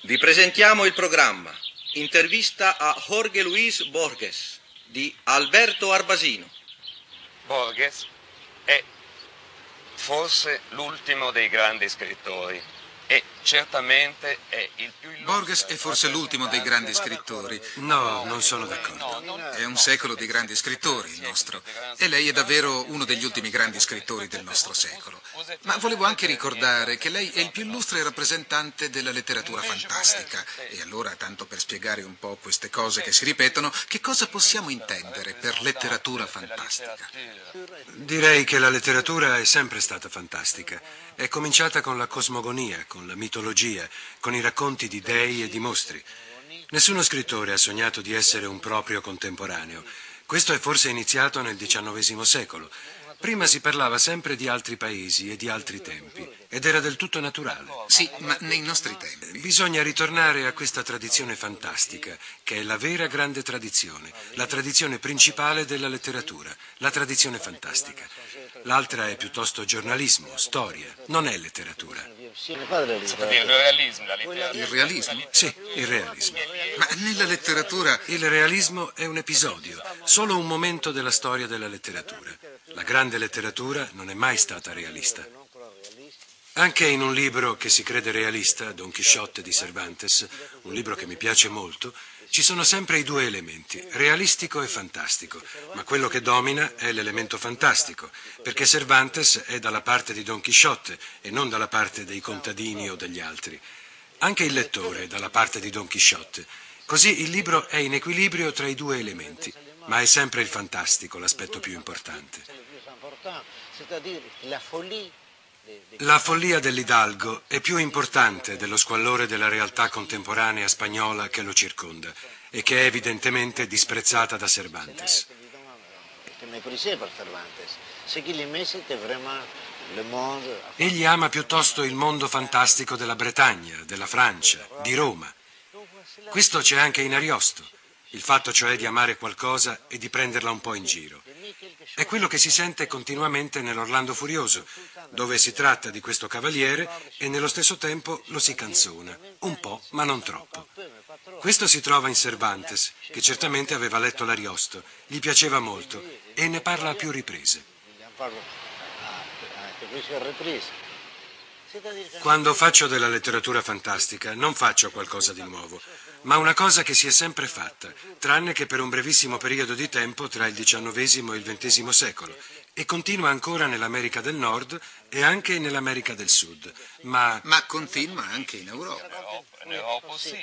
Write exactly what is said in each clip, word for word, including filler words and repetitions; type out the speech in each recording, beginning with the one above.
Vi presentiamo il programma. Intervista a Jorge Luis Borges di Alberto Arbasino. Borges è forse l'ultimo dei grandi scrittori e certamente è il più illustre. Borges è forse l'ultimo dei grandi scrittori. No, non sono d'accordo. È un secolo di grandi scrittori il nostro, e lei è davvero uno degli ultimi grandi scrittori del nostro secolo. Ma volevo anche ricordare che lei è il più illustre rappresentante della letteratura fantastica. E allora, tanto per spiegare un po' queste cose che si ripetono, che cosa possiamo intendere per letteratura fantastica? Direi che la letteratura è sempre stata fantastica. È cominciata con la cosmogonia, con la mitologia, con i racconti di dei e di mostri. Nessuno scrittore ha sognato di essere un proprio contemporaneo. Questo è forse iniziato nel diciannovesimo secolo. Prima si parlava sempre di altri paesi e di altri tempi, ed era del tutto naturale. Sì, ma nei nostri tempi. Bisogna ritornare a questa tradizione fantastica, che è la vera grande tradizione, la tradizione principale della letteratura, la tradizione fantastica. L'altra è piuttosto giornalismo, storia, non è letteratura. Il realismo, la letteratura. Il realismo? Sì, il realismo. Ma nella letteratura... Il realismo è un episodio, solo un momento della storia della letteratura. La grande letteratura non è mai stata realista. Anche in un libro che si crede realista, Don Chisciotte di Cervantes, un libro che mi piace molto, ci sono sempre i due elementi, realistico e fantastico, ma quello che domina è l'elemento fantastico, perché Cervantes è dalla parte di Don Chisciotte e non dalla parte dei contadini o degli altri. Anche il lettore è dalla parte di Don Chisciotte. Così il libro è in equilibrio tra i due elementi, ma è sempre il fantastico l'aspetto più importante. La follia dell'Hidalgo è più importante dello squallore della realtà contemporanea spagnola che lo circonda e che è evidentemente disprezzata da Cervantes. Egli ama piuttosto il mondo fantastico della Bretagna, della Francia, di Roma. Questo c'è anche in Ariosto, il fatto cioè di amare qualcosa e di prenderla un po' in giro. È quello che si sente continuamente nell'Orlando Furioso, dove si tratta di questo cavaliere e nello stesso tempo lo si canzona, un po' ma non troppo. Questo si trova in Cervantes, che certamente aveva letto l'Ariosto, gli piaceva molto e ne parla a più riprese. Quando faccio della letteratura fantastica non faccio qualcosa di nuovo, ma una cosa che si è sempre fatta, tranne che per un brevissimo periodo di tempo tra il diciannovesimo e il ventesimo secolo, e continua ancora nell'America del Nord e anche nell'America del Sud, ma... Ma continua anche in Europa. In Europa sì.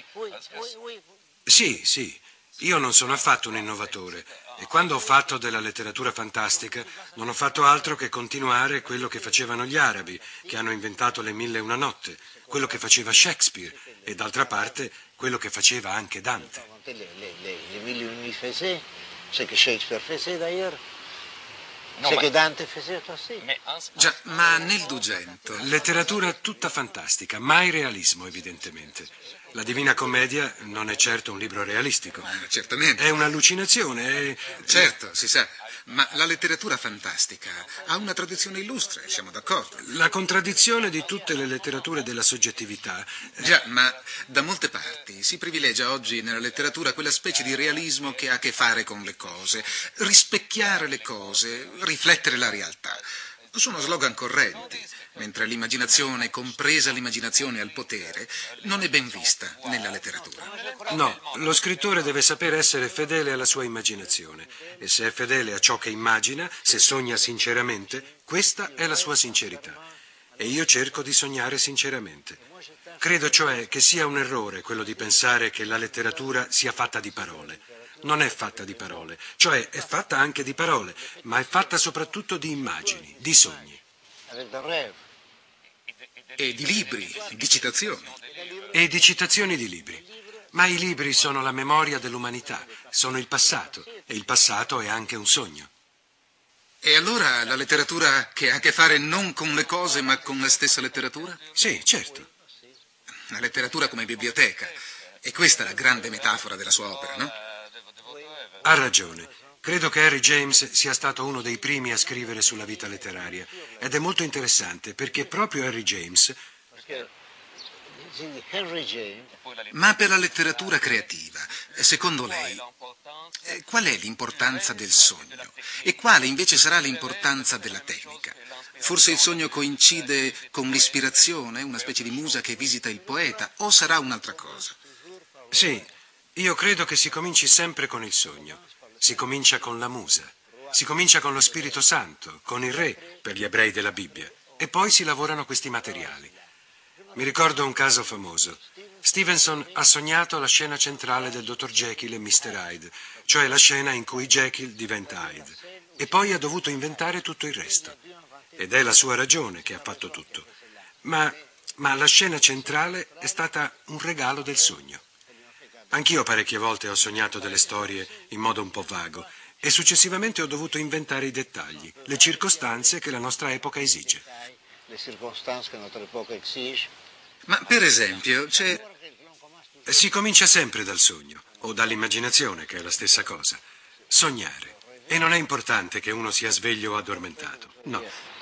Sì, sì, io non sono affatto un innovatore, e quando ho fatto della letteratura fantastica non ho fatto altro che continuare quello che facevano gli arabi, che hanno inventato le mille e una notte, quello che faceva Shakespeare e d'altra parte quello che faceva anche Dante. Le mille et une faisait, ce que Shakespeare faisait d'ailleurs, No, ce ma- que Dante faisait aussi. Già, ma nel Dugento... Letteratura tutta fantastica, mai realismo evidentemente. La Divina Commedia non è certo un libro realistico. Eh, Certamente. È un'allucinazione, è... Certo, si sa. Ma la letteratura fantastica ha una tradizione illustre, siamo d'accordo. La contraddizione di tutte le letterature della soggettività. Già, ma da molte parti si privilegia oggi nella letteratura quella specie di realismo che ha a che fare con le cose, rispecchiare le cose, riflettere la realtà. Sono slogan correnti, mentre l'immaginazione, compresa l'immaginazione al potere, non è ben vista nella letteratura. No, lo scrittore deve saper essere fedele alla sua immaginazione e se è fedele a ciò che immagina, se sogna sinceramente, questa è la sua sincerità. E io cerco di sognare sinceramente. Credo cioè che sia un errore quello di pensare che la letteratura sia fatta di parole. Non è fatta di parole, cioè è fatta anche di parole, ma è fatta soprattutto di immagini, di sogni. Avec des rêves. E di libri, di citazioni. E di citazioni di libri. Ma i libri sono la memoria dell'umanità, sono il passato, e il passato è anche un sogno. E allora la letteratura che ha a che fare non con le cose ma con la stessa letteratura? Sì, certo. La letteratura come biblioteca. E questa è la grande metafora della sua opera, no? Ha ragione. Credo che Henry James sia stato uno dei primi a scrivere sulla vita letteraria. Ed è molto interessante perché proprio Henry James Ma per la letteratura creativa, secondo lei, eh, qual è l'importanza del sogno? E quale invece sarà l'importanza della tecnica? Forse il sogno coincide con l'ispirazione, una specie di musa che visita il poeta, o sarà un'altra cosa? Sì, io credo che si cominci sempre con il sogno. Si comincia con la musa. Si comincia con lo Spirito Santo, con il Re, per gli ebrei della Bibbia. E poi si lavorano questi materiali. Mi ricordo un caso famoso. Stevenson ha sognato la scena centrale del dottor Jekyll e mister Hyde, cioè la scena in cui Jekyll diventa Hyde, e poi ha dovuto inventare tutto il resto. Ed è la sua ragione che ha fatto tutto. Ma, ma la scena centrale è stata un regalo del sogno. Anch'io parecchie volte ho sognato delle storie in modo un po' vago e successivamente ho dovuto inventare i dettagli, le circostanze che la nostra epoca esige. Le circostanze che notre époque exige. Ma per esempio, c'è... Si comincia sempre dal sogno, o dall'immaginazione, che è la stessa cosa. Sognare. E non è importante che uno sia sveglio o addormentato. No.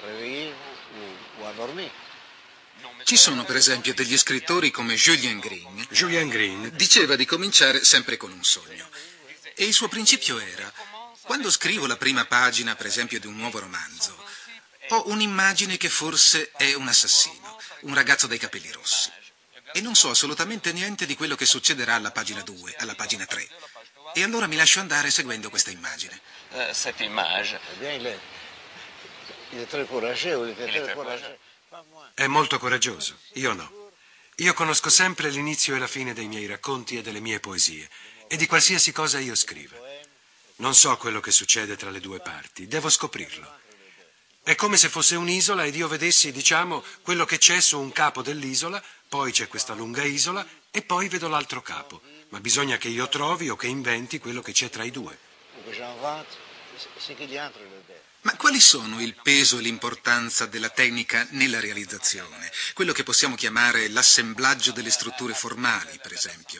Ci sono per esempio degli scrittori come Julian Green. Julian Green Diceva di cominciare sempre con un sogno. E il suo principio era: quando scrivo la prima pagina, per esempio, di un nuovo romanzo, ho un'immagine che forse è un assassino, un ragazzo dai capelli rossi. E non so assolutamente niente di quello che succederà alla pagina due, alla pagina tre. E allora mi lascio andare seguendo questa immagine. Uh, cette image. è molto coraggioso, io no. Io conosco sempre l'inizio e la fine dei miei racconti e delle mie poesie, e di qualsiasi cosa io scriva. Non so quello che succede tra le due parti, devo scoprirlo. È come se fosse un'isola ed io vedessi, diciamo, quello che c'è su un capo dell'isola, poi c'è questa lunga isola e poi vedo l'altro capo. Ma bisogna che io trovi o che inventi quello che c'è tra i due. Ma quali sono il peso e l'importanza della tecnica nella realizzazione? Quello che possiamo chiamare l'assemblaggio delle strutture formali, per esempio.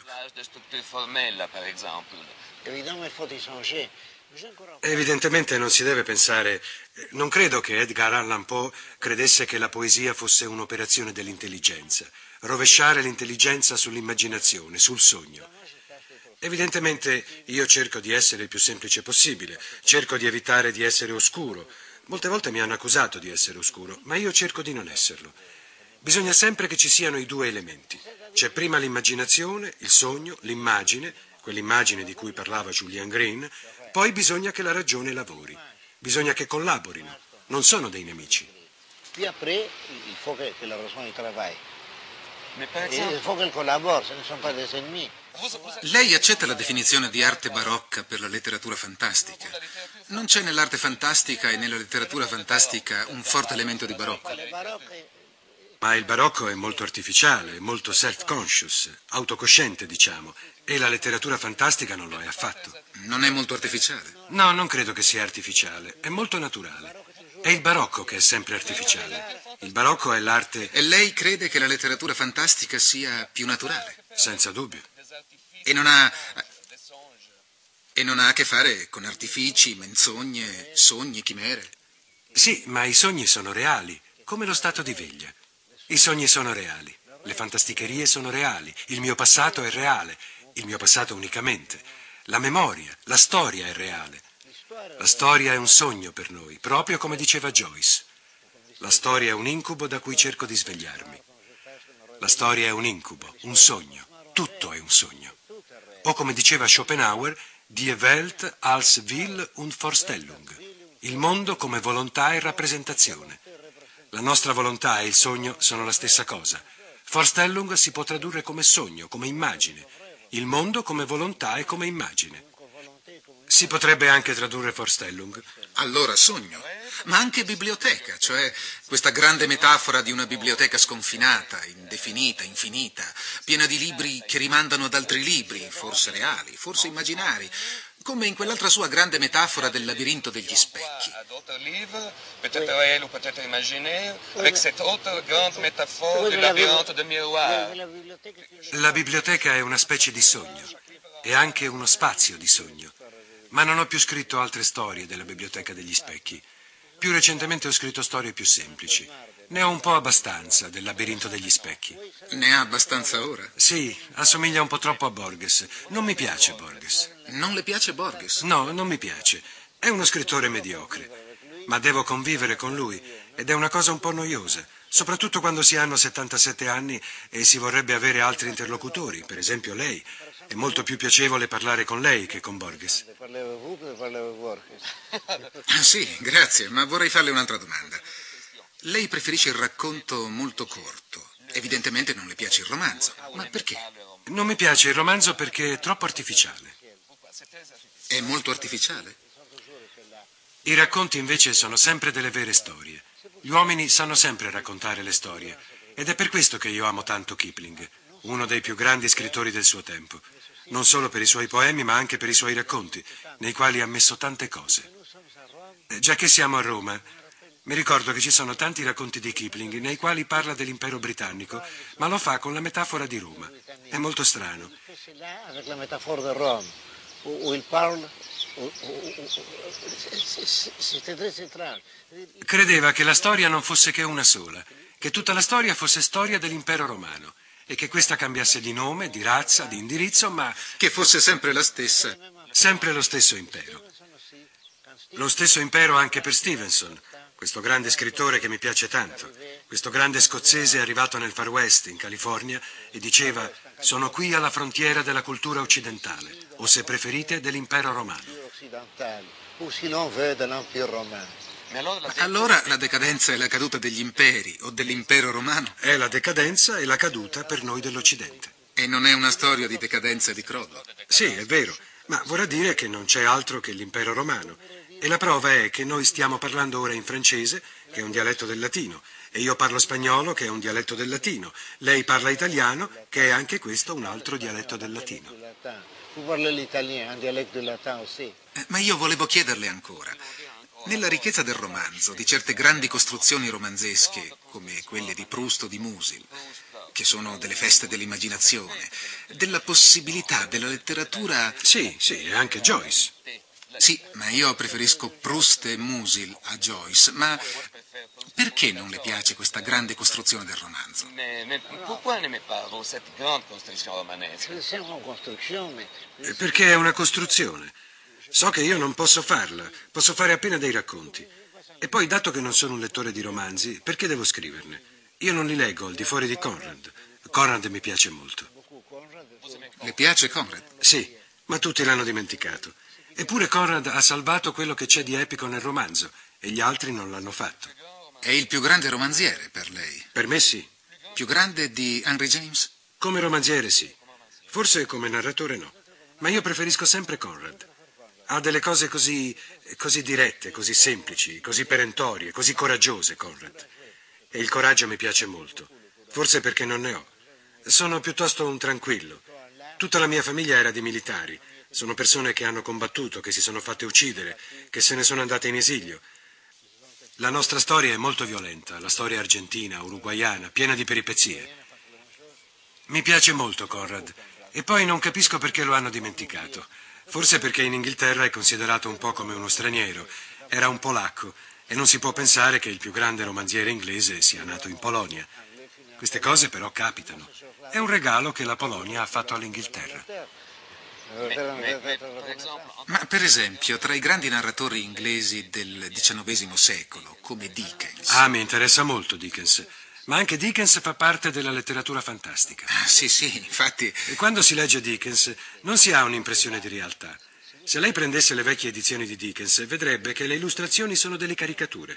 Evidentemente non si deve pensare... Non credo che Edgar Allan Poe credesse che la poesia fosse un'operazione dell'intelligenza, rovesciare l'intelligenza sull'immaginazione, sul sogno. Evidentemente io cerco di essere il più semplice possibile, cerco di evitare di essere oscuro. Molte volte mi hanno accusato di essere oscuro, ma io cerco di non esserlo. Bisogna sempre che ci siano i due elementi. C'è prima l'immaginazione, il sogno, l'immagine, quell'immagine di cui parlava Julian Green, poi bisogna che la ragione lavori, bisogna che collaborino, non sono dei nemici. Puis après, il faut que, que la raison travaille. Il faut qu'elle collabore, ce ne sont pas des ennemis. Lei accetta la definizione di arte barocca per la letteratura fantastica? Non c'è nell'arte fantastica e nella letteratura fantastica un forte elemento di barocco? Ma il barocco è molto artificiale, molto self-conscious, autocosciente, diciamo, e la letteratura fantastica non lo è affatto. Non è molto artificiale? No, non credo che sia artificiale, è molto naturale. È il barocco che è sempre artificiale. Il barocco è l'arte... E lei crede che la letteratura fantastica sia più naturale? Senza dubbio. E non ha... E non ha a che fare con artifici, menzogne, sogni, chimere? Sì, ma i sogni sono reali, come lo stato di veglia. I sogni sono reali, le fantasticherie sono reali, il mio passato è reale, il mio passato unicamente. La memoria, la storia è reale. La storia è un sogno per noi, proprio come diceva Joyce. La storia è un incubo da cui cerco di svegliarmi. La storia è un incubo, un sogno, tutto è un sogno. O come diceva Schopenhauer, Die Welt als Will und Vorstellung, il mondo come volontà e rappresentazione. La nostra volontà e il sogno sono la stessa cosa. Vorstellung si può tradurre come sogno, come immagine. Il mondo come volontà e come immagine. Si potrebbe anche tradurre Vorstellung. Allora sogno, ma anche biblioteca, cioè questa grande metafora di una biblioteca sconfinata, indefinita, infinita, piena di libri che rimandano ad altri libri, forse reali, forse immaginari, come in quell'altra sua grande metafora del labirinto degli specchi. Peut-être réel ou peut-être imaginaire, avec cette autre grande métaphore du labyrinthe de miroir. La biblioteca è una specie di sogno, è anche uno spazio di sogno, ma non ho più scritto altre storie della biblioteca degli specchi. Più recentemente ho scritto storie più semplici. Ne ho un po' abbastanza del Labirinto degli specchi. Ne ha abbastanza ora? Sì, assomiglia un po' troppo a Borges. Non mi piace Borges. Non le piace Borges? No, non mi piace. È uno scrittore mediocre. Ma devo convivere con lui ed è una cosa un po' noiosa, soprattutto quando si hanno settantasette anni e si vorrebbe avere altri interlocutori, per esempio lei. È molto più piacevole parlare con lei che con Borges. Sì, grazie, ma vorrei farle un'altra domanda. Lei preferisce il racconto molto corto. Evidentemente non le piace il romanzo. Ma perché? Non mi piace il romanzo perché è troppo artificiale. È molto artificiale? I racconti invece sono sempre delle vere storie. Gli uomini sanno sempre raccontare le storie. Ed è per questo che io amo tanto Kipling, uno dei più grandi scrittori del suo tempo. Non solo per i suoi poemi, ma anche per i suoi racconti, nei quali ha messo tante cose. Già che siamo a Roma, mi ricordo che ci sono tanti racconti di Kipling nei quali parla dell'impero britannico, ma lo fa con la metafora di Roma. È molto strano. La metafora di Roma, o il parla, Credeva che la storia non fosse che una sola, che tutta la storia fosse storia dell'impero romano e che questa cambiasse di nome, di razza, di indirizzo, ma Che fosse sempre la stessa. sempre lo stesso impero. Lo stesso impero anche per Stevenson, questo grande scrittore che mi piace tanto, questo grande scozzese arrivato nel Far West, in California, e diceva: sono qui alla frontiera della cultura occidentale, o se preferite dell'impero romano. o se non vede l'Empire romano. Allora la decadenza e la caduta degli imperi o dell'impero romano? È la decadenza e la caduta per noi dell'Occidente. E non è una storia di decadenza e di crollo? Sì, è vero, ma vorrà dire che non c'è altro che l'impero romano. E la prova è che noi stiamo parlando ora in francese, che è un dialetto del latino, e io parlo spagnolo, che è un dialetto del latino. Lei parla italiano, che è anche questo un altro dialetto del latino. Tu parli l'italiano, un dialetto del latino aussi. Eh, ma io volevo chiederle ancora. Nella ricchezza del romanzo, di certe grandi costruzioni romanzesche, come quelle di Proust o di Musil, che sono delle feste dell'immaginazione, della possibilità della letteratura... Sì, sì, e anche Joyce. Sì, ma io preferisco Proust e Musil a Joyce, ma perché non le piace questa grande costruzione del romanzo? Pourquoi n'aimez pas vous cette grande construction romanesque? C'est une construction, Eh, Perché è una costruzione. So che io non posso farla, posso fare appena dei racconti. E poi, dato che non sono un lettore di romanzi, perché devo scriverne? Io non li leggo al di fuori di Conrad. Conrad mi piace molto. Le piace Conrad? Sì, ma tutti l'hanno dimenticato. Eppure Conrad ha salvato quello che c'è di epico nel romanzo e gli altri non l'hanno fatto. È il più grande romanziere per lei? Per me sì. Più grande di Henry James? Come romanziere sì. Forse come narratore no. Ma io preferisco sempre Conrad. Ha delle cose così, così dirette, così semplici, così perentorie, così coraggiose, Conrad. E il coraggio mi piace molto. Forse perché non ne ho. Sono piuttosto un tranquillo. Tutta la mia famiglia era di militari. Sono persone che hanno combattuto, che si sono fatte uccidere, che se ne sono andate in esilio. La nostra storia è molto violenta, la storia argentina, uruguaiana, piena di peripezie. Mi piace molto Conrad, e poi non capisco perché lo hanno dimenticato. Forse perché in Inghilterra è considerato un po' come uno straniero. Era un polacco, e non si può pensare che il più grande romanziere inglese sia nato in Polonia. Queste cose però capitano. È un regalo che la Polonia ha fatto all'Inghilterra. Ma per esempio, tra i grandi narratori inglesi del diciannovesimo secolo, come Dickens... Ah, mi interessa molto Dickens. Ma anche Dickens fa parte della letteratura fantastica. Ah, sì, sì, infatti... E quando si legge Dickens non si ha un'impressione di realtà. Se lei prendesse le vecchie edizioni di Dickens, vedrebbe che le illustrazioni sono delle caricature.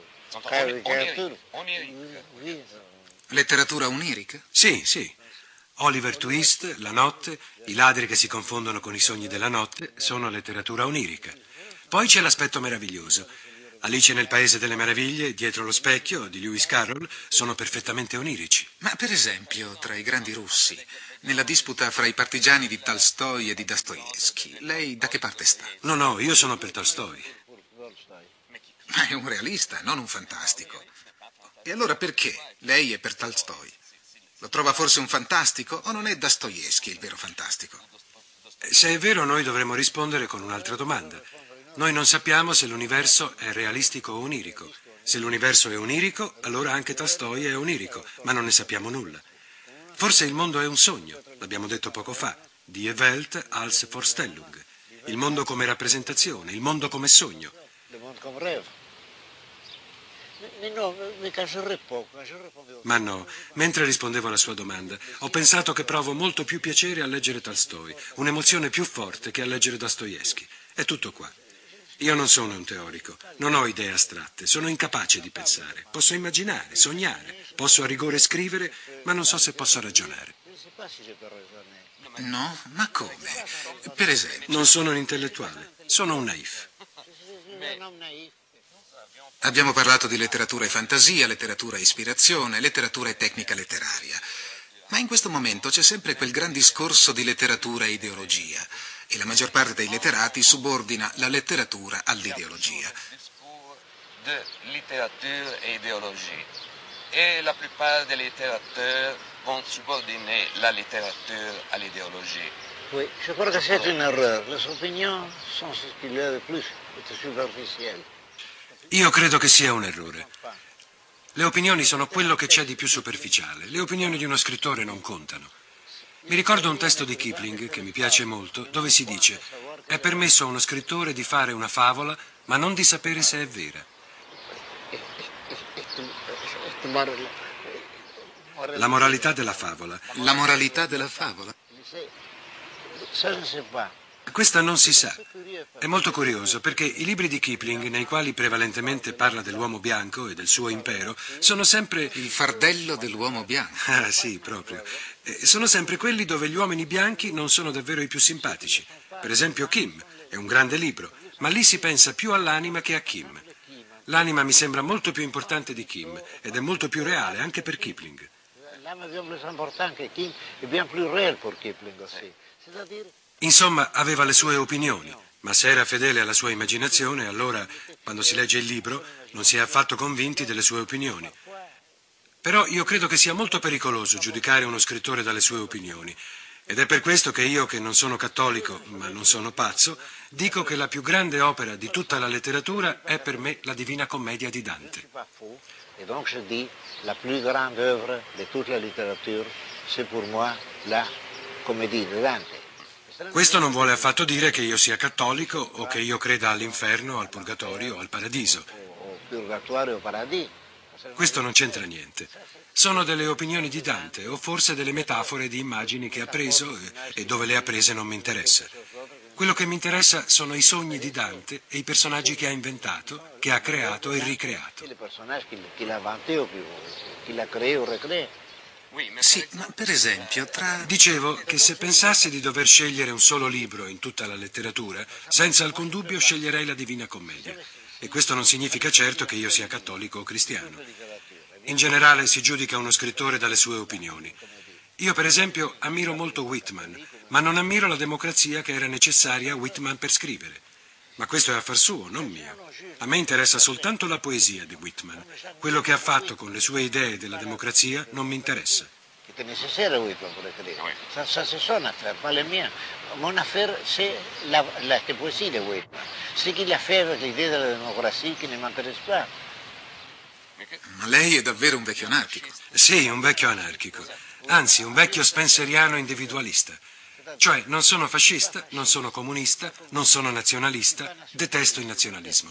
Letteratura onirica? Sì, sì. Oliver Twist, La notte, I ladri che si confondono con i sogni della notte sono letteratura onirica. Poi c'è l'aspetto meraviglioso. Alice nel Paese delle Meraviglie, Dietro lo specchio, di Lewis Carroll, sono perfettamente onirici. Ma per esempio, tra i grandi russi, nella disputa fra i partigiani di Tolstoi e di Dostoevsky, lei da che parte sta? No, no, io sono per Tolstoi. Ma è un realista, non un fantastico. E allora perché lei è per Tolstoi? Lo trova forse un fantastico o non è Dostoevsky il vero fantastico? Se è vero, noi dovremmo rispondere con un'altra domanda. Noi non sappiamo se l'universo è realistico o onirico. Se l'universo è onirico, allora anche Tolstoi è onirico, ma non ne sappiamo nulla. Forse il mondo è un sogno, l'abbiamo detto poco fa. Die Welt als Vorstellung. Il mondo come rappresentazione, il mondo come sogno. Ma no, mentre rispondevo alla sua domanda, ho pensato che provo molto più piacere a leggere Tolstoi, un'emozione più forte che a leggere Dostoevskij. È tutto qua. Io non sono un teorico, non ho idee astratte, sono incapace di pensare. Posso immaginare, sognare, posso a rigore scrivere, ma non so se posso ragionare. No? Ma come? Per esempio? Non sono un intellettuale, sono un naif. Abbiamo parlato di letteratura e fantasia, letteratura e ispirazione, letteratura e tecnica letteraria. Ma in questo momento c'è sempre quel gran discorso di letteratura e ideologia. E la maggior parte dei letterati subordina la letteratura all'ideologia. Di letteratura e ideologia. E la plupart des littérateurs vont subordonner la letteratura all'ideologia. Oui, je crois que c'est une erreur. Les opinions sont ce qu'il y a de plus superficiel. Io credo che sia un errore. Le opinioni sono quello che c'è di più superficiale. Le opinioni di uno scrittore non contano. Mi ricordo un testo di Kipling, che mi piace molto, dove si dice: è permesso a uno scrittore di fare una favola, ma non di sapere se è vera. La moralità della favola. La moralità della favola? Questa non si sa. È molto curioso perché i libri di Kipling, nei quali prevalentemente parla dell'uomo bianco e del suo impero, sono sempre... Il fardello dell'uomo bianco. Ah, sì, proprio. Eh, sono sempre quelli dove gli uomini bianchi non sono davvero i più simpatici. Per esempio Kim, è un grande libro, ma lì si pensa più all'anima che a Kim. L'anima mi sembra molto più importante di Kim ed è molto più reale anche per Kipling. L'anima è bien plus importante che Kim, è bien plus réel per Kipling aussi. C'est-à-dire... Insomma, aveva le sue opinioni, ma se era fedele alla sua immaginazione, allora, quando si legge il libro, non si è affatto convinti delle sue opinioni. Però io credo che sia molto pericoloso giudicare uno scrittore dalle sue opinioni. Ed è per questo che io, che non sono cattolico, ma non sono pazzo, dico che la più grande opera di tutta la letteratura è per me la Divina Commedia di Dante. Et donc je dis, la plus grande œuvre de toute la littérature, c'est pour moi la Comédie di Dante. Questo non vuole affatto dire che io sia cattolico o che io creda all'inferno, al purgatorio o al paradiso. Purgatorio o paradiso. Questo non c'entra niente. Sono delle opinioni di Dante o forse delle metafore di immagini che ha preso e dove le ha prese non mi interessa. Quello che mi interessa sono i sogni di Dante e i personaggi che ha inventato, che ha creato e ricreato. I personaggi che l'ha inventato, che l'ha creato o ricreato. Sì, ma per esempio tra... Dicevo che se pensassi di dover scegliere un solo libro in tutta la letteratura, senza alcun dubbio sceglierei la Divina Commedia. E questo non significa certo che io sia cattolico o cristiano. In generale si giudica uno scrittore dalle sue opinioni. Io per esempio ammiro molto Whitman, ma non ammiro la democrazia che era necessaria a Whitman per scrivere. Ma questo è affar suo, non mio. A me interessa soltanto la poesia di Whitman. Quello che ha fatto con le sue idee della democrazia non mi interessa. È necessario Whitman per scrivere. Ça, ça c'est son affaire, pas la mia. Mon affaire, c'est la, la poesia di Whitman. Ce qu'il a fait avec l'idée de la démocratie qui ne m'intéresse pas. Ma lei è davvero un vecchio anarchico. Sì, un vecchio anarchico. Anzi, un vecchio spenseriano individualista. Cioè, non sono fascista, non sono comunista, non sono nazionalista, detesto il nazionalismo.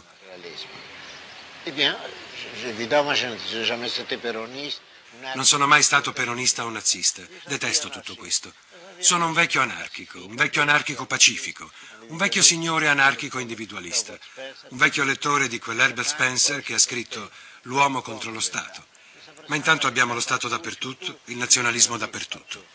Eh bien, évidemment, je n'ai jamais été péroniste. Non sono mai stato peronista o nazista, detesto tutto questo. Sono un vecchio anarchico, un vecchio anarchico pacifico, un vecchio signore anarchico individualista, un vecchio lettore di quell'Herbert Spencer che ha scritto L'uomo contro lo Stato. Ma intanto abbiamo lo Stato dappertutto, il nazionalismo dappertutto.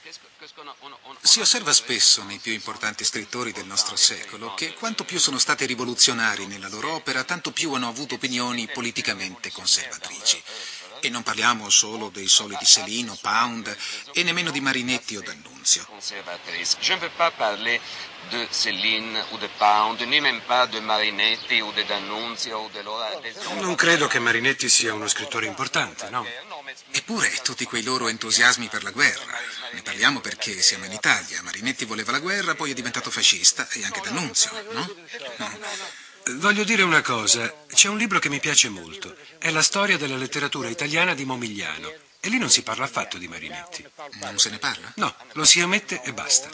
Si osserva spesso nei più importanti scrittori del nostro secolo che quanto più sono stati rivoluzionari nella loro opera, tanto più hanno avuto opinioni politicamente conservatrici. E non parliamo solo dei soliti Céline o Pound e nemmeno di Marinetti o D'Annunzio. Je ne veux pas parler de Céline ou de Pound, ni même pas de Marinetti o de D'Annunzio o de Laura. Non credo che Marinetti sia uno scrittore importante, no? Eppure tutti quei loro entusiasmi per la guerra. Ne parliamo perché siamo in Italia. Marinetti voleva la guerra, poi è diventato fascista e anche D'Annunzio, no? No. Voglio dire una cosa, c'è un libro che mi piace molto, è la storia della letteratura italiana di Momigliano, e lì non si parla affatto di Marinetti. Non se ne parla? No, lo si omette e basta.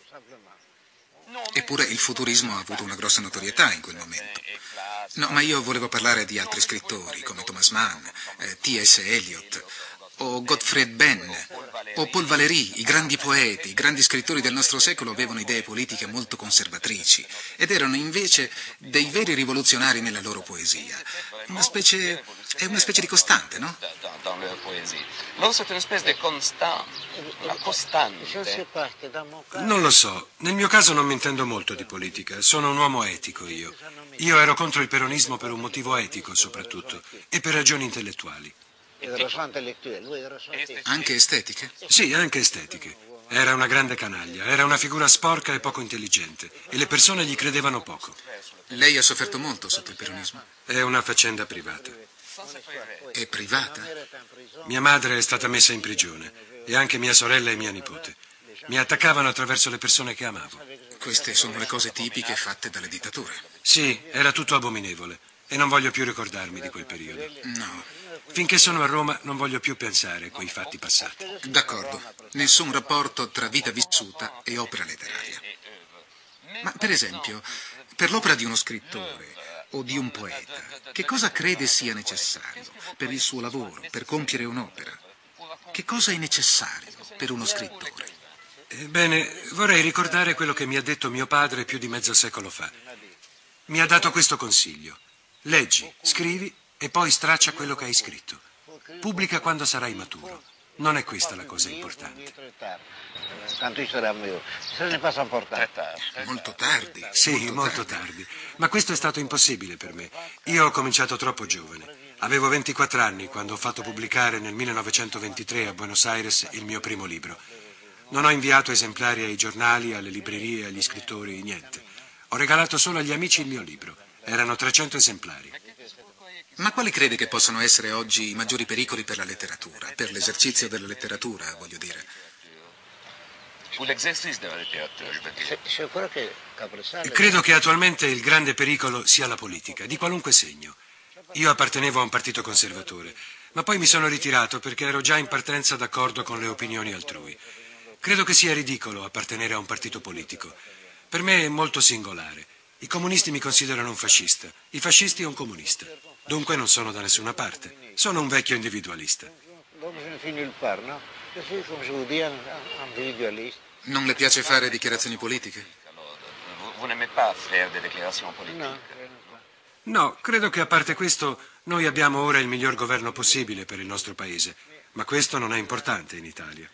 Eppure il futurismo ha avuto una grossa notorietà in quel momento. No, ma io volevo parlare di altri scrittori, come Thomas Mann, eh, T S Eliot, o Gottfried Benn, o Paul Valéry. I grandi poeti, i grandi scrittori del nostro secolo avevano idee politiche molto conservatrici ed erano invece dei veri rivoluzionari nella loro poesia. Una specie, è una specie di costante, no? Loro sono una specie di costante, una costante. Non lo so, nel mio caso non mi intendo molto di politica, sono un uomo etico io. Io ero contro il peronismo per un motivo etico soprattutto, e per ragioni intellettuali. Anche estetiche? Sì, anche estetiche. Era una grande canaglia, era una figura sporca e poco intelligente, e le persone gli credevano poco. Lei ha sofferto molto sotto il peronismo? È una faccenda privata. È privata? Mia madre è stata messa in prigione, e anche mia sorella e mia nipote. Mi attaccavano attraverso le persone che amavo. Queste sono le cose tipiche fatte dalle dittature. Sì, era tutto abominevole, e non voglio più ricordarmi di quel periodo. No. Finché sono a Roma non voglio più pensare a quei fatti passati. D'accordo. Nessun rapporto tra vita vissuta e opera letteraria. Ma per esempio, per l'opera di uno scrittore o di un poeta, che cosa crede sia necessario per il suo lavoro, per compiere un'opera? Che cosa è necessario per uno scrittore? Ebbene, vorrei ricordare quello che mi ha detto mio padre più di mezzo secolo fa. Mi ha dato questo consiglio. Leggi, scrivi e poi straccia quello che hai scritto. Pubblica quando sarai maturo. Non è questa la cosa importante. Molto tardi. Sì, molto tardi. Ma questo è stato impossibile per me. Io ho cominciato troppo giovane. Avevo ventiquattro anni quando ho fatto pubblicare nel millenovecentoventitré a Buenos Aires il mio primo libro. Non ho inviato esemplari ai giornali, alle librerie, agli scrittori, niente. Ho regalato solo agli amici il mio libro. Erano trecento esemplari. Ma quali crede che possano essere oggi i maggiori pericoli per la letteratura, per l'esercizio della letteratura, voglio dire? Credo che attualmente il grande pericolo sia la politica, di qualunque segno. Io appartenevo a un partito conservatore, ma poi mi sono ritirato perché ero già in partenza d'accordo con le opinioni altrui. Credo che sia ridicolo appartenere a un partito politico. Per me è molto singolare. I comunisti mi considerano un fascista, i fascisti un comunista. Dunque non sono da nessuna parte. Sono un vecchio individualista. Non le piace fare dichiarazioni politiche? No, credo che a parte questo noi abbiamo ora il miglior governo possibile per il nostro paese. Ma questo non è importante in Italia.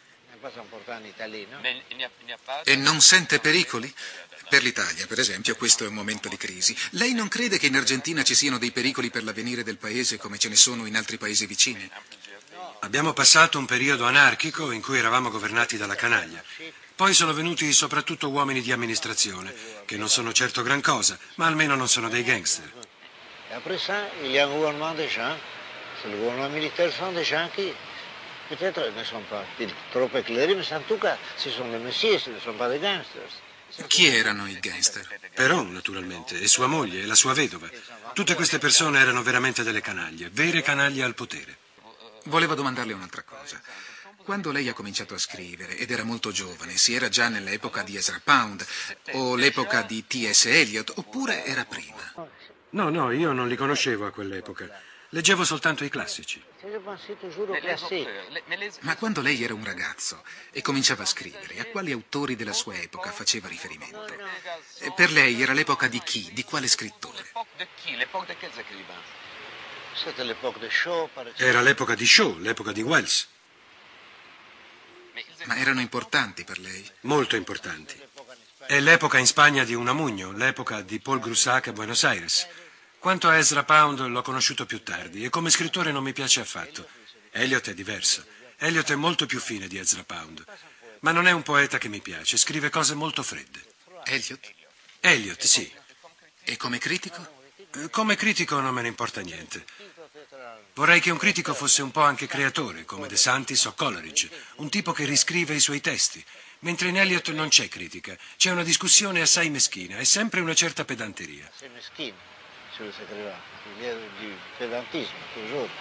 E non sente pericoli? Per l'Italia, per esempio, questo è un momento di crisi. Lei non crede che in Argentina ci siano dei pericoli per l'avvenire del paese come ce ne sono in altri paesi vicini? Abbiamo passato un periodo anarchico in cui eravamo governati dalla canaglia. Poi sono venuti soprattutto uomini di amministrazione, che non sono certo gran cosa, ma almeno non sono dei gangster. E après ça, il y a un gouvernement des gens. C'est le gouvernement militaire sont des gens qui, peut-être, ne sont pas trop éclairés, mais en tout cas, ce sont des messieurs, ce ne sont pas des gangsters. Chi erano i gangster? Peron, naturalmente, e sua moglie, e la sua vedova. Tutte queste persone erano veramente delle canaglie, vere canaglie al potere. Volevo domandarle un'altra cosa. Quando lei ha cominciato a scrivere, ed era molto giovane, si era già nell'epoca di Ezra Pound, o l'epoca di T S Eliot, oppure era prima? No, no, io non li conoscevo a quell'epoca. Leggevo soltanto i classici. Ma quando lei era un ragazzo e cominciava a scrivere, a quali autori della sua epoca faceva riferimento? Per lei era l'epoca di chi? Di quale scrittore? Era l'epoca di Shaw, l'epoca di Wells. Ma erano importanti per lei? Molto importanti. È l'epoca in Spagna di Unamuno, l'epoca di Paul Groussac a Buenos Aires. Quanto a Ezra Pound l'ho conosciuto più tardi e come scrittore non mi piace affatto. Eliot è diverso. Eliot è molto più fine di Ezra Pound. Ma non è un poeta che mi piace, scrive cose molto fredde. Eliot? Eliot, sì. E come critico? Come critico non me ne importa niente. Vorrei che un critico fosse un po' anche creatore, come De Santis o Coleridge, un tipo che riscrive i suoi testi. Mentre in Eliot non c'è critica, c'è una discussione assai meschina e sempre una certa pedanteria. sur les écrivains. Il y a du pédantisme, toujours.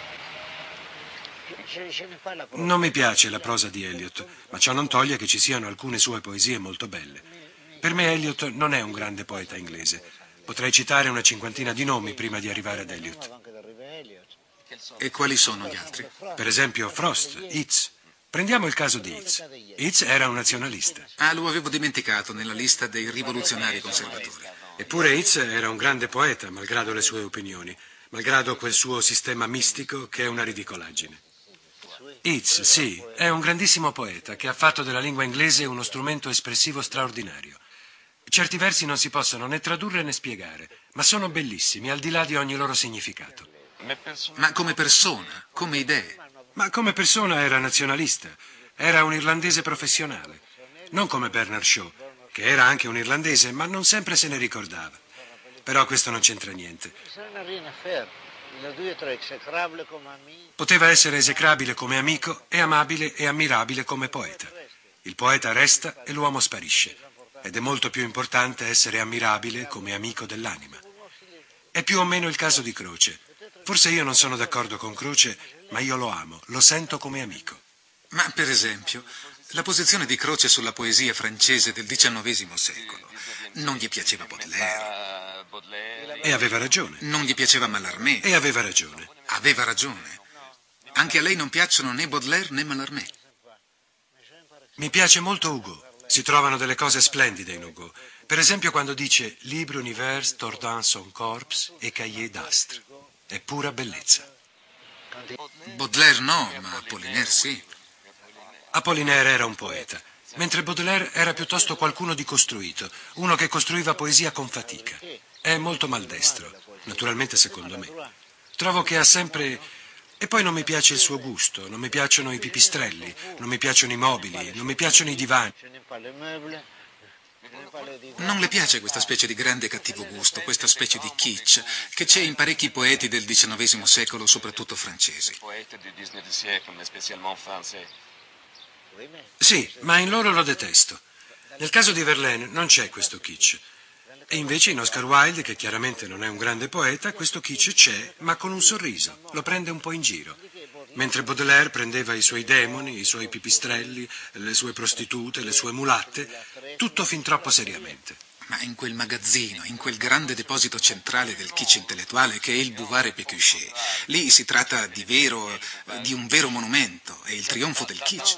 Je, je n'ai pas la prosa. Non mi piace la prosa di Eliot, ma ciò non toglie che ci siano alcune sue poesie molto belle. Per me Eliot non è un grande poeta inglese. Potrei citare una cinquantina di nomi prima di arrivare ad Eliot. E quali sono gli altri? Per esempio Frost, Yeats. Prendiamo il caso di Yeats. Yeats era un nazionalista. Ah, lo avevo dimenticato nella lista dei rivoluzionari conservatori. Eppure Yeats era un grande poeta, malgrado le sue opinioni, malgrado quel suo sistema mistico che è una ridicolaggine. Yeats, sì, è un grandissimo poeta che ha fatto della lingua inglese uno strumento espressivo straordinario. Certi versi non si possono né tradurre né spiegare, ma sono bellissimi, al di là di ogni loro significato. Ma come persona, come idee? Ma come persona era nazionalista, era un irlandese professionale, non come Bernard Shaw, che era anche un irlandese, ma non sempre se ne ricordava. Però questo non c'entra niente. Poteva essere esecrabile come amico e amabile e ammirabile come poeta. Il poeta resta e l'uomo sparisce. Ed è molto più importante essere ammirabile come amico dell'anima. È più o meno il caso di Croce. Forse io non sono d'accordo con Croce, ma io lo amo, lo sento come amico. Ma per esempio, la posizione di Croce sulla poesia francese del diciannovesimo secolo. Non gli piaceva Baudelaire. E aveva ragione. Non gli piaceva Mallarmé. E aveva ragione. Aveva ragione. Anche a lei non piacciono né Baudelaire né Mallarmé. Mi piace molto Hugo. Si trovano delle cose splendide in Hugo. Per esempio quando dice Libre univers tordant son corps et cahier d'astre. È pura bellezza. Baudelaire no, ma Apollinaire sì. Apollinaire era un poeta, mentre Baudelaire era piuttosto qualcuno di costruito, uno che costruiva poesia con fatica. È molto maldestro, naturalmente secondo me. Trovo che ha sempre... E poi non mi piace il suo gusto, non mi piacciono i pipistrelli, non mi piacciono i mobili, non mi piacciono i divani. Non le piace questa specie di grande cattivo gusto, questa specie di kitsch, che c'è in parecchi poeti del diciannovesimo secolo, soprattutto francesi. Sì, ma in loro lo detesto. Nel caso di Verlaine non c'è questo kitsch. E invece in Oscar Wilde, che chiaramente non è un grande poeta, questo kitsch c'è, ma con un sorriso, lo prende un po' in giro. Mentre Baudelaire prendeva i suoi demoni, i suoi pipistrelli, le sue prostitute, le sue mulatte, tutto fin troppo seriamente. Ma in quel magazzino, in quel grande deposito centrale del kitsch intellettuale che è il Bouvard et Pécuchet, lì si tratta di vero, di un vero monumento, è il trionfo del kitsch.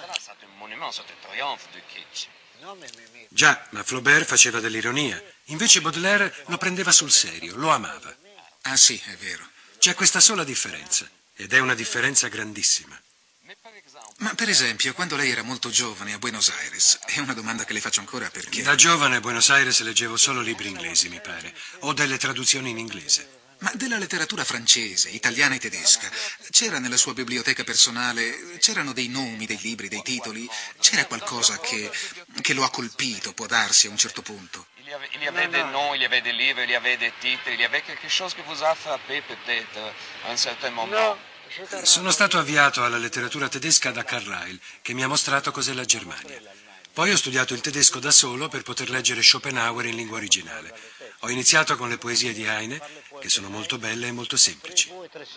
Già, ma Flaubert faceva dell'ironia. Invece Baudelaire lo prendeva sul serio, lo amava. Ah sì, è vero. C'è questa sola differenza, ed è una differenza grandissima. Ma per esempio, quando lei era molto giovane a Buenos Aires, è una domanda che le faccio ancora perché... Da giovane a Buenos Aires leggevo solo libri inglesi, mi pare, o delle traduzioni in inglese. Ma della letteratura francese, italiana e tedesca, c'era nella sua biblioteca personale, c'erano dei nomi, dei libri, dei titoli, c'era qualcosa che, che lo ha colpito, può darsi a un certo punto. Il y avait des noms, il y avait des livres, il y avait des titres, il y avait quelque chose qui vous a frappé peut-être à un certain moment. Sono stato avviato alla letteratura tedesca da Carlyle, che mi ha mostrato cos'è la Germania. Poi ho studiato il tedesco da solo per poter leggere Schopenhauer in lingua originale. Ho iniziato con le poesie di Heine, che sono molto belle e molto semplici.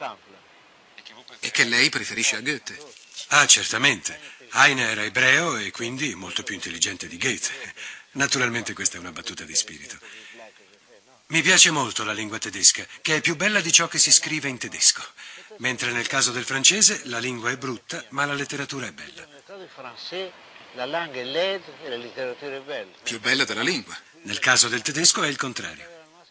E che lei preferisce a Goethe? Ah, certamente. Heine era ebreo e quindi molto più intelligente di Goethe. Naturalmente questa è una battuta di spirito. Mi piace molto la lingua tedesca, che è più bella di ciò che si scrive in tedesco. Mentre nel caso del francese la lingua è brutta, ma la letteratura è bella. La lingua è laide e la letteratura è bella. Più bella della lingua. Nel caso del tedesco è il contrario.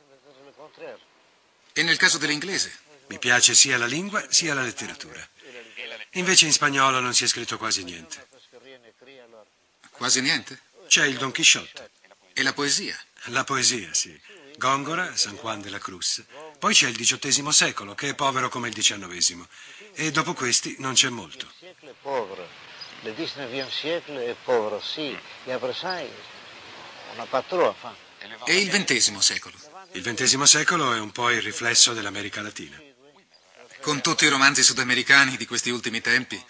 E nel caso dell'inglese? Mi piace sia la lingua sia la letteratura. Invece in spagnolo non si è scritto quasi niente. Quasi niente? C'è il Don Chisciotte. E la poesia? La poesia, sì. Góngora, San Juan de la Cruz. Poi c'è il diciottesimo secolo, che è povero come il diciannovesimo. E dopo questi non c'è molto. Il diciannovesimo secolo è povero, sì. E après ça, una patroa. E il ventesimo secolo? Il ventesimo secolo è un po' il riflesso dell'America Latina. Con tutti i romanzi sudamericani di questi ultimi tempi?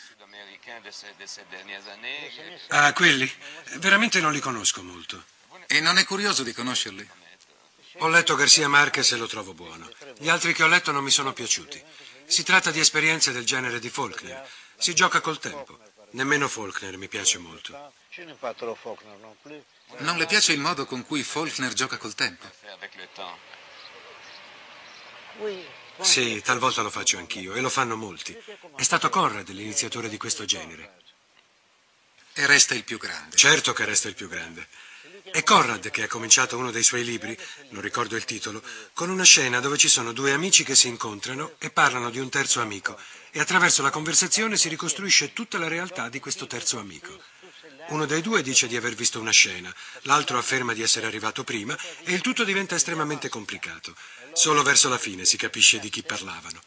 Ah, quelli? Veramente non li conosco molto. E non è curioso di conoscerli? Ho letto Garcia Marquez e lo trovo buono. Gli altri che ho letto non mi sono piaciuti. Si tratta di esperienze del genere di Faulkner. Si gioca col tempo. Nemmeno Faulkner mi piace molto. Non le piace il modo con cui Faulkner gioca col tempo? Sì, talvolta lo faccio anch'io e lo fanno molti. È stato Conrad l'iniziatore di questo genere. E resta il più grande. Certo che resta il più grande. È Conrad che ha cominciato uno dei suoi libri, non ricordo il titolo, con una scena dove ci sono due amici che si incontrano e parlano di un terzo amico e attraverso la conversazione si ricostruisce tutta la realtà di questo terzo amico. Uno dei due dice di aver visto una scena, l'altro afferma di essere arrivato prima e il tutto diventa estremamente complicato. Solo verso la fine si capisce di chi parlavano.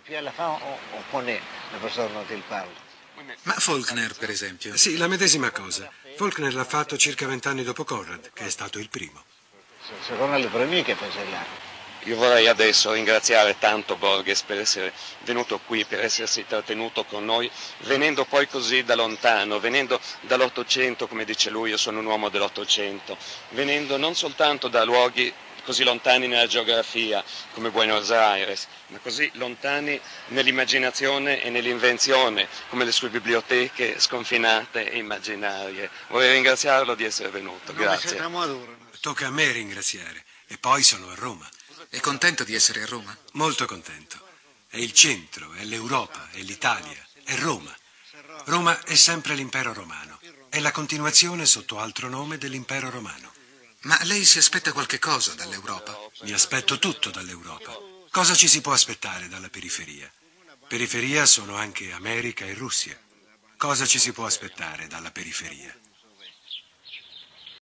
Ma Faulkner, per esempio? Sì, la medesima cosa. Faulkner l'ha fatto circa vent'anni dopo Conrad, che è stato il primo. Secondo le prime che faceva. Io vorrei adesso ringraziare tanto Borges per essere venuto qui, per essersi trattenuto con noi, venendo poi così da lontano, venendo dall'Ottocento, come dice lui, io sono un uomo dell'Ottocento, venendo non soltanto da luoghi così lontani nella geografia come Buenos Aires, ma così lontani nell'immaginazione e nell'invenzione come le sue biblioteche sconfinate e immaginarie. Vorrei ringraziarlo di essere venuto, grazie. Tocca a me ringraziare e poi sono a Roma. È contento di essere a Roma? Molto contento. È il centro, è l'Europa, è l'Italia, è Roma. Roma è sempre l'impero romano. È la continuazione sotto altro nome dell'impero romano. Ma lei si aspetta qualche cosa dall'Europa? Mi aspetto tutto dall'Europa. Cosa ci si può aspettare dalla periferia? Periferia sono anche America e Russia. Cosa ci si può aspettare dalla periferia?